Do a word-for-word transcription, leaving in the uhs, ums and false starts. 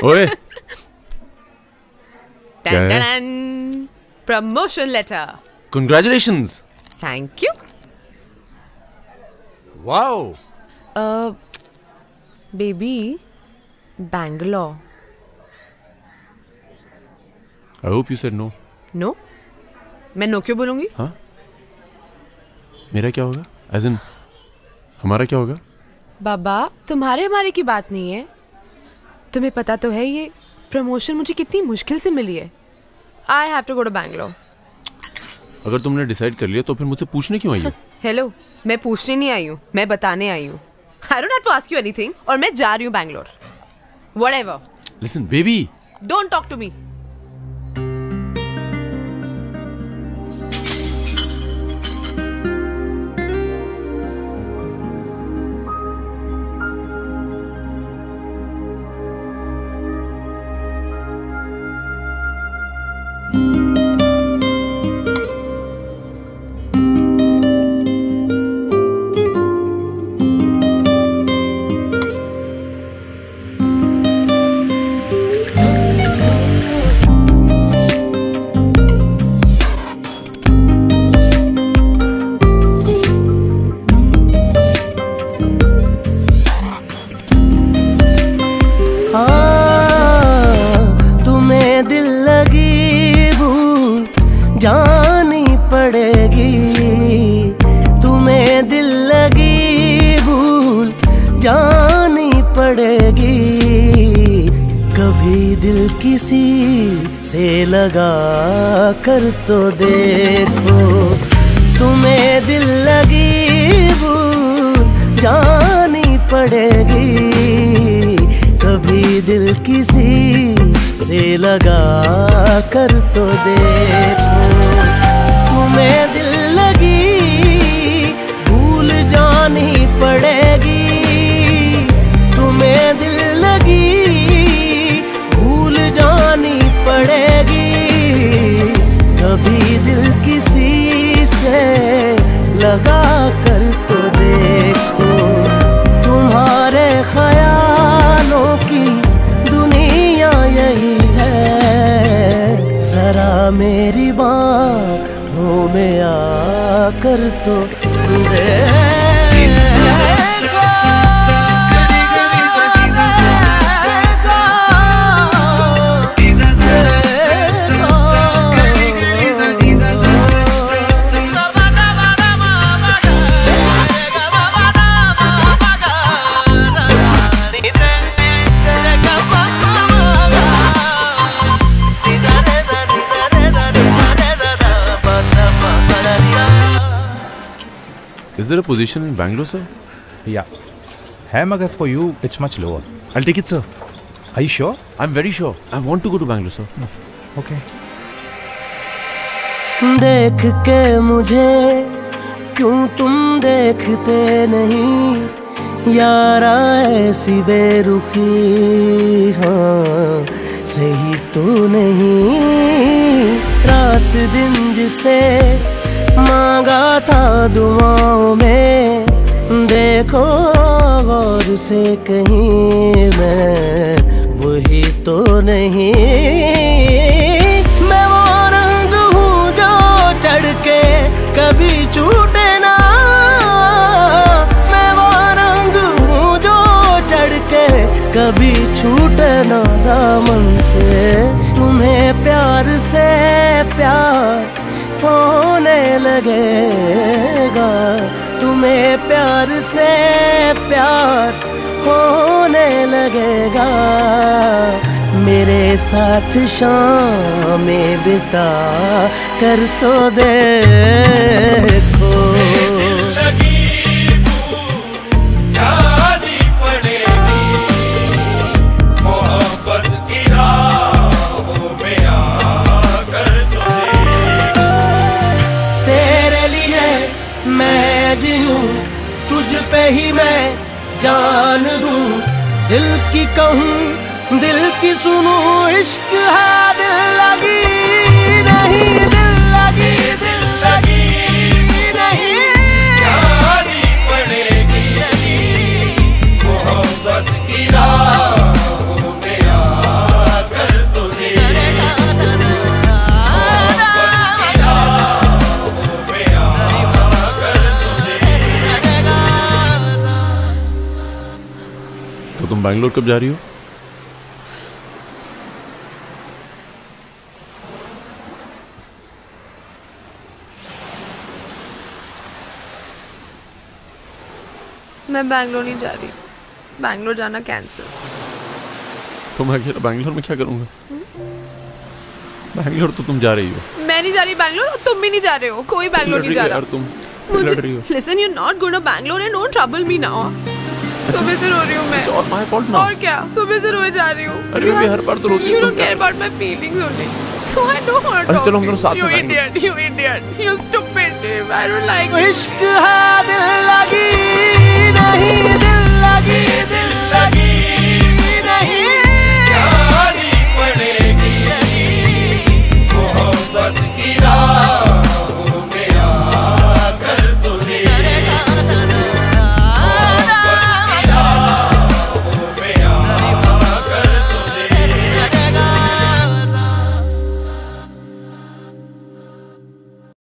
ओए promotion letter. Congratulations. Thank you. Wow. Baby Bangalore. I hope you said no. No? मैं no क्यों बोलूंगी? हाँ? मेरा क्या होगा? As in, हमारा क्या होगा? बाबा तुम्हारे हमारे की बात नहीं है। तुम्हें पता तो है ये प्रमोशन मुझे कितनी मुश्किल से मिली है। I have to go to Bangalore. अगर तुमने डिसाइड कर लिया तो फिर मुझसे पूछने क्यों आई हो? हेलो, मैं पूछने नहीं आई हूँ, मैं बताने आई हूँ। I don't have to ask you anything और मैं जा रही हूँ Bangalore. Whatever. Listen, baby. Don't talk to me. जानी पड़ेगी, तुम्हें दिल लगी भूल जानी पड़ेगी। कभी दिल किसी से लगा कर तो देखो, तुम्हें दिल लगी भूल जानी पड़ेगी। कभी दिल किसी से लगा कर तो देखो, तुम्हें दिल लगी भूल जानी पड़ेगी। तुम्हें दिल लगी भूल जानी पड़ेगी। कभी दिल किसी से लगा कर तो देखो, तुम्हारे ख्यालों की दुनिया यही है। जरा मेरी बाहों में आकर तो देखो। Is there a position in Bangalore, sir? Yeah. है मगर for you it's much lower. I'll take it, sir. Are you sure? I'm very sure. I want to go to Bangalore, sir. Okay. देख के मुझे क्यों तुम देखते नहीं, यारा ऐसी बेरुखी हाँ सही तो नहीं। रात दिन जिसे मांगा था दुआओं में, देखो गौर से कहीं मैं वही तो नहीं। मैं वो रंग हूँ जो चढ़ के कभी छूटे ना। मैं वो रंग हूँ जो चढ़ के कभी छूटे ना दामन से। तुम्हें प्यार से प्यार होने लगेगा, तुम्हें प्यार से प्यार होने लगेगा। मेरे साथ शामें बिता कर तो देखो। तुझ पे ही मैं जान दूं, दिल की कहूँ दिल की सुनूं। इश्क है दिल लगी नहीं, दिल लगी दिल लगी नहीं, जानी पड़ेगी मोहब्बत की राहों में। तुम बैंगलोर कब जा रही हो? मैं बैंगलोर नहीं जा रही, बैंगलोर जाना कैंसिल। तो मैं अकेला बैंगलोर में क्या करूंगा? बैंगलोर तो तुम जा रही हो। मैं नहीं जा रही बैंगलोर और तुम भी नहीं जा रहे हो, कोई बैंगलोर नहीं जा रहा। यार तुम लड़ रही हो। Listen, you're not going to Bangalore and don't trouble me now. सुबह से रो रही हूँ मैं। It's all my fault now. और क्या? सुबह से रोए जा रही हूँ। अरे बेबी हर बार तो रोती You हो। don't care about my feelings only. No, I don't want to अच्छा talk चलो हम to दोनों you. साथ You में idiot, you idiot, you stupid. I don't like you. इश्क है